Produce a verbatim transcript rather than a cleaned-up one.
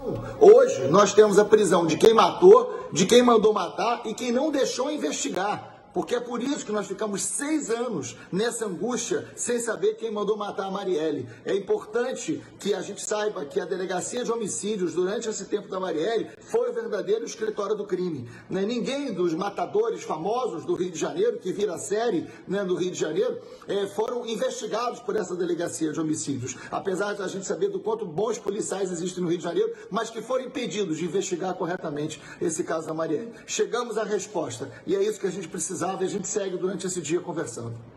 Hoje nós temos a prisão de quem matou, de quem mandou matar e quem não deixou investigar. Porque é por isso que nós ficamos seis anos nessa angústia, sem saber quem mandou matar a Marielle. É importante que a gente saiba que a Delegacia de Homicídios, durante esse tempo da Marielle, foi o verdadeiro escritório do crime. Né? Ninguém dos matadores famosos do Rio de Janeiro, que vira série, né, do Rio de Janeiro, eh, foram investigados por essa Delegacia de Homicídios. Apesar de a gente saber do quanto bons policiais existem no Rio de Janeiro, mas que foram impedidos de investigar corretamente esse caso da Marielle. Chegamos à resposta, e é isso que a gente precisava. E a gente segue durante esse dia conversando.